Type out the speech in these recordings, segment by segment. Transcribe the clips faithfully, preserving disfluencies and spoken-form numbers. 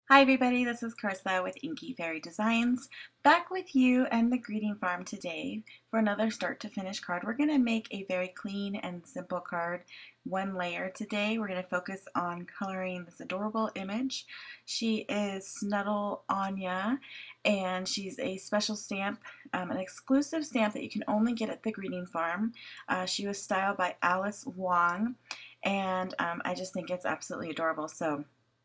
Hi everybody, this is Carissa with Inky Fairy Designs, back with you and the greeting farm today for another start to finish card. We're going to make a very clean and simple card, one layer today. We're going to focus on coloring this adorable image. She is Snuddle Anya, and she's a special stamp, um, an exclusive stamp that you can only get at the greeting farm. Uh, she was styled by Alice Wong, and um, I just think it's absolutely adorable. So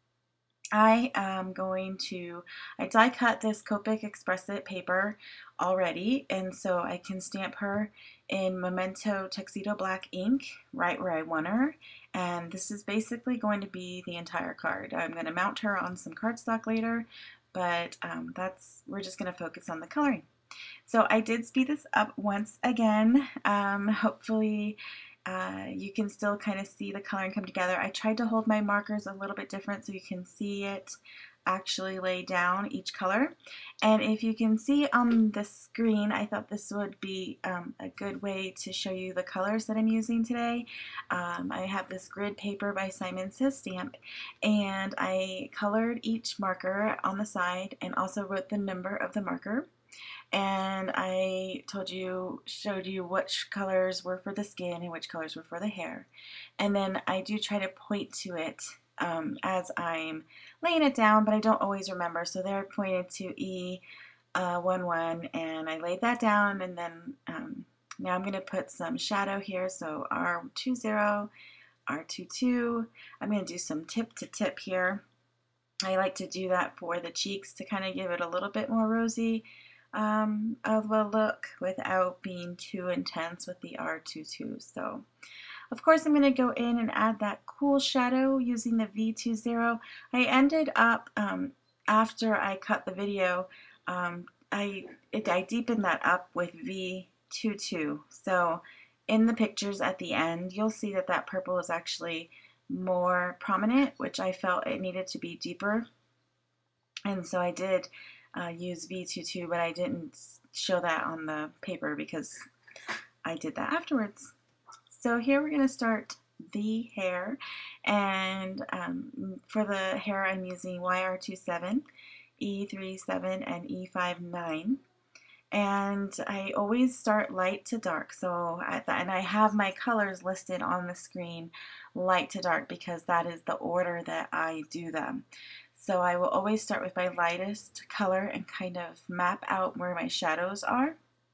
I am going to, I die cut this Copic Express It paper already, and so I can stamp her in Memento Tuxedo Black ink right where I want her. And this is basically going to be the entire card. I'm going to mount her on some cardstock later, but um, that's, we're just going to focus on the coloring. So I did speed this up once again. Um, hopefully uh, you can still kind of see the coloring come together. I tried to hold my markers a little bit different so you can see it actually lay down each color. And if you can see on the screen, I thought this would be um, a good way to show you the colors that I'm using today. Um, I have this grid paper by Simon Says Stamp, and I colored each marker on the side and also wrote the number of the marker. And I told you, showed you which colors were for the skin and which colors were for the hair. And then I do try to point to it um, as I'm laying it down, but I don't always remember. So there I pointed to E uh, one one, and I laid that down, and then um, now I'm going to put some shadow here. So R two zero, R two two. I'm going to do some tip to tip here. I like to do that for the cheeks to kind of give it a little bit more rosy um, of a look without being too intense with the R two two. So of course I'm going to go in and add that cool shadow using the V two zero. I ended up, um, after I cut the video, um, I, it, I deepened that up with V two two. So in the pictures at the end, you'll see that that purple is actually more prominent, which I felt it needed to be deeper. And so I did uh, use V two two, but I didn't show that on the paper because I did that afterwards. So here we're going to start the hair, and um, for the hair I'm using Y R two seven, E three seven, and E five nine. And I always start light to dark, so at the, and I have my colors listed on the screen, light to dark, because that is the order that I do them. So I will always start with my lightest color and kind of map out where my shadows are,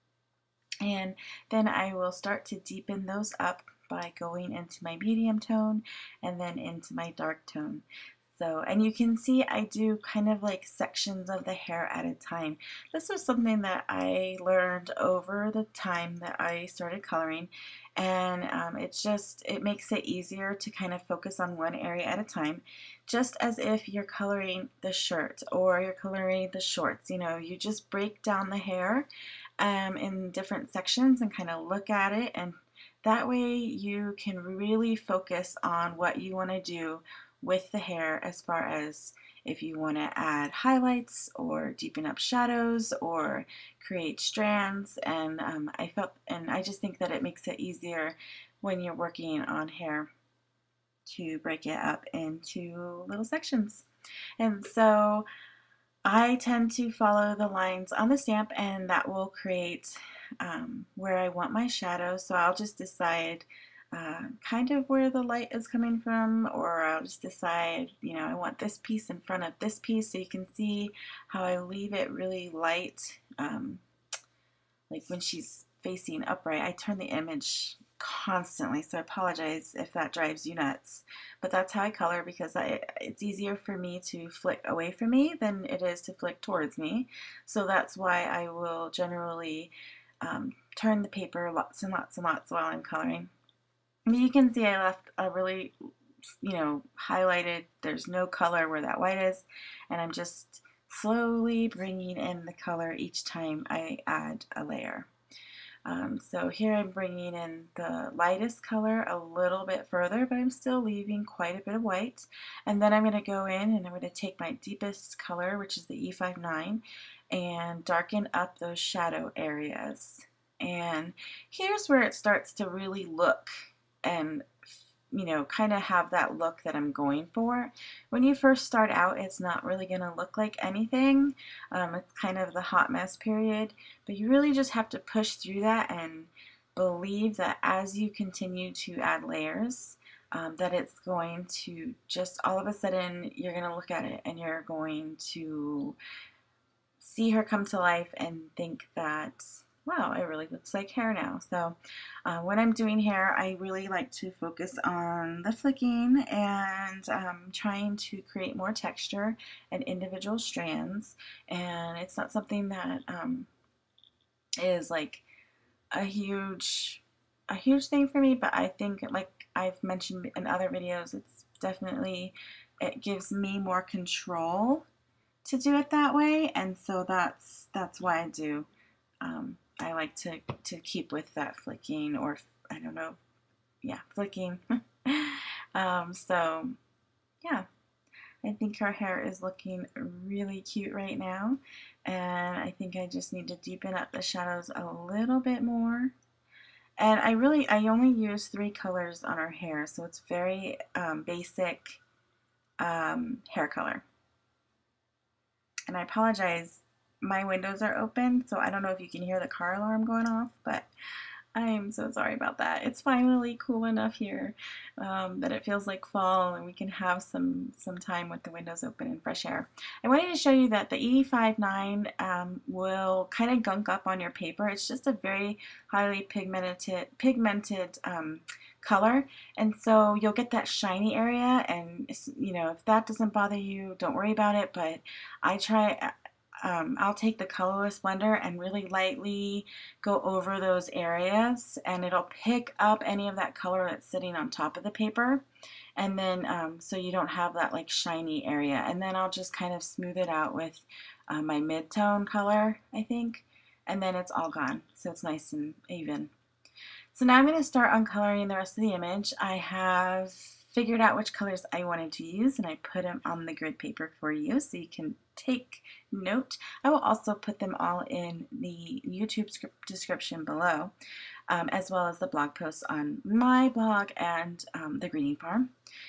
and then I will start to deepen those up by going into my medium tone and then into my dark tone. So, and you can see I do kind of like sections of the hair at a time. This was something that I learned over the time that I started coloring, and um, it's just, it makes it easier to kind of focus on one area at a time, just as if you're coloring the shirt or you're coloring the shorts. You know, you just break down the hair um, in different sections and kind of look at it, and that way you can really focus on what you want to do with the hair, as far as if you want to add highlights or deepen up shadows or create strands. And um, I felt, and I just think that it makes it easier when you're working on hair to break it up into little sections. And so I tend to follow the lines on the stamp, and that will create um, where I want my shadow. So I'll just decide uh, kind of where the light is coming from, or I'll just decide, you know, I want this piece in front of this piece, so you can see how I leave it really light. Um, like when she's facing upright, I turn the image constantly, so I apologize if that drives you nuts, but that's how I color, because I, it's easier for me to flick away from me than it is to flick towards me. So that's why I will generally um, turn the paper lots and lots and lots while I'm coloring. You can see I left a really, you know, highlighted, there's no color where that white is, and I'm just slowly bringing in the color each time I add a layer. Um, so here I'm bringing in the lightest color a little bit further, but I'm still leaving quite a bit of white. And then I'm going to go in and I'm going to take my deepest color, which is the E five nine, and darken up those shadow areas. And here's where it starts to really look and you know, kind of have that look that I'm going for. When you first start out, it's not really going to look like anything. Um, it's kind of the hot mess period, but you really just have to push through that and believe that as you continue to add layers, um, that it's going to just all of a sudden you're going to look at it and you're going to see her come to life and think that, wow, it really looks like hair now. So uh, when I'm doing hair, I really like to focus on the flicking and um, trying to create more texture and individual strands. And it's not something that um, is like a huge a huge thing for me, but I think, like I've mentioned in other videos, it's definitely, it gives me more control to do it that way, and so that's that's why I do. Um, I like to to keep with that flicking, or I don't know, yeah, flicking. um, so yeah, I think her hair is looking really cute right now, and I think I just need to deepen up the shadows a little bit more. And I really, I only use three colors on her hair, so it's very um, basic um, hair color. And I apologize, my windows are open, so I don't know if you can hear the car alarm going off, but I'm so sorry about that. It's finally cool enough here um, that it feels like fall and we can have some, some time with the windows open and fresh air. I wanted to show you that the E five nine um, will kind of gunk up on your paper. It's just a very highly pigmented, pigmented um, color, and so you'll get that shiny area, and you know, if that doesn't bother you, don't worry about it, but I try Um, I'll take the colorless blender and really lightly go over those areas, and it'll pick up any of that color that's sitting on top of the paper, and then um, so you don't have that like shiny area, and then I'll just kind of smooth it out with uh, my mid-tone color, I think, and then it's all gone, so it's nice and even. So now I'm going to start on coloring the rest of the image. I have figured out which colors I wanted to use, and I put them on the grid paper for you so you can take note. I will also put them all in the YouTube description below, um, as well as the blog posts on my blog and um, the Greening Farm.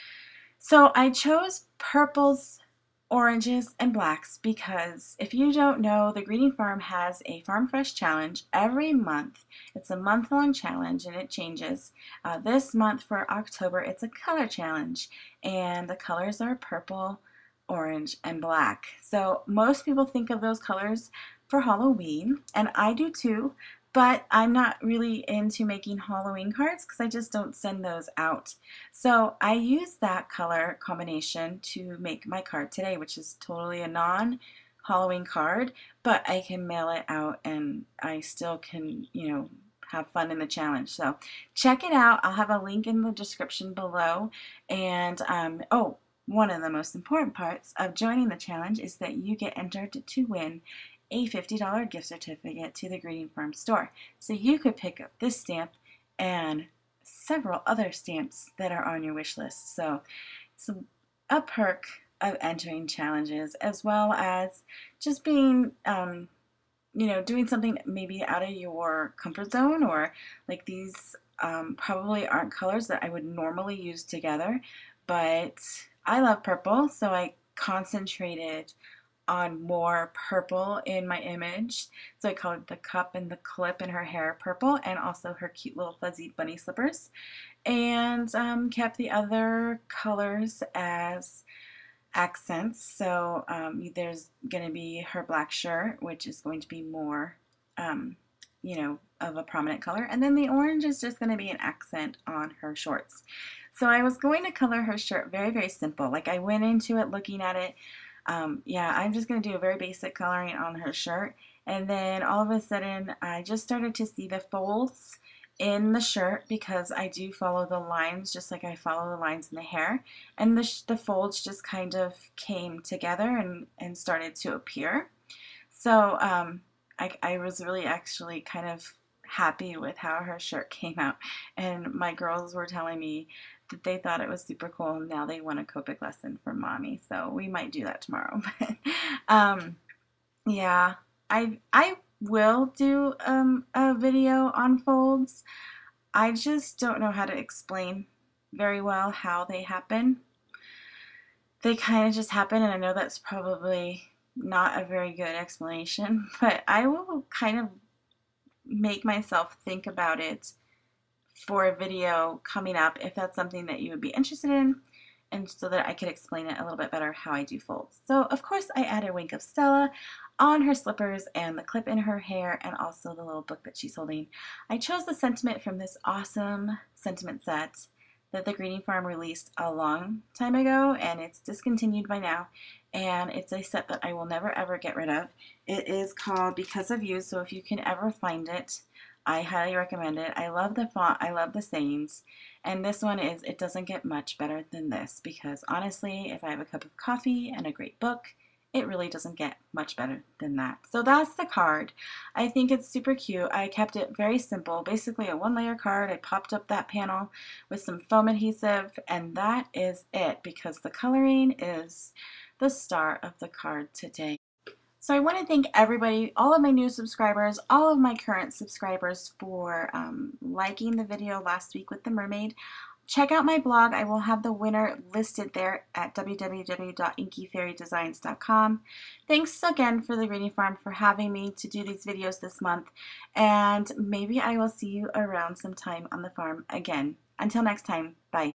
So I chose purples, oranges, and blacks because if you don't know, the Greening Farm has a Farm Fresh challenge every month. It's a month-long challenge and it changes. Uh, this month for October, it's a color challenge, and the colors are purple, orange, and black. So most people think of those colors for Halloween, and I do too, but I'm not really into making Halloween cards because I just don't send those out. So I use that color combination to make my card today, which is totally a non-Halloween card, but I can mail it out and I still can, you know, have fun in the challenge. So check it out. I'll have a link in the description below. And um, oh, one of the most important parts of joining the challenge is that you get entered to win a fifty dollar gift certificate to the Greening Farm store. So you could pick up this stamp and several other stamps that are on your wish list. So it's a perk of entering challenges, as well as just being, um, you know, doing something maybe out of your comfort zone, or like these um, probably aren't colors that I would normally use together, but I love purple, so I concentrated on more purple in my image. So I colored the cup and the clip in her hair purple, and also her cute little fuzzy bunny slippers, and um, kept the other colors as accents. So um, there's going to be her black shirt, which is going to be more, um, you know, of a prominent color, and then the orange is just going to be an accent on her shorts. So I was going to color her shirt very, very simple. Like I went into it looking at it, Um, yeah, I'm just going to do a very basic coloring on her shirt, and then all of a sudden I just started to see the folds in the shirt, because I do follow the lines just like I follow the lines in the hair, and the, the folds just kind of came together and, and started to appear. So um, I, I was really actually kind of happy with how her shirt came out, and my girls were telling me that they thought it was super cool, and now they want a Copic lesson from mommy, so we might do that tomorrow. But um, yeah, I I will do um, a video on folds. I just don't know how to explain very well how they happen. They kind of just happen, and I know that's probably not a very good explanation, but I will kind of make myself think about it for a video coming up if that's something that you would be interested in, and so that I could explain it a little bit better how I do folds. So of course I added a wink of Stella on her slippers and the clip in her hair and also the little book that she's holding. I chose the sentiment from this awesome sentiment set that the Greeting Farm released a long time ago, and it's discontinued by now, and it's a set that I will never ever get rid of. It is called Because of You, so if you can ever find it, I highly recommend it. I love the font, I love the sayings, and this one is, it doesn't get much better than this, because honestly, if I have a cup of coffee and a great book, it really doesn't get much better than that. So that's the card. I think it's super cute. I kept it very simple, basically a one layer card. I popped up that panel with some foam adhesive, and that is it, because the coloring is the star of the card today. So I want to thank everybody, all of my new subscribers, all of my current subscribers for um, liking the video last week with the mermaid. Check out my blog. I will have the winner listed there at w w w dot inky fairy designs dot com. Thanks again for the Greeting Farm for having me to do these videos this month, and maybe I will see you around sometime on the farm again. Until next time, bye.